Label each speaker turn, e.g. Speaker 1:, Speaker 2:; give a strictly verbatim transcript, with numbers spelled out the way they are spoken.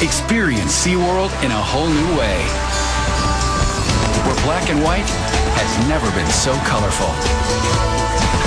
Speaker 1: Experience SeaWorld in a whole new way, where black and white has never been so colorful.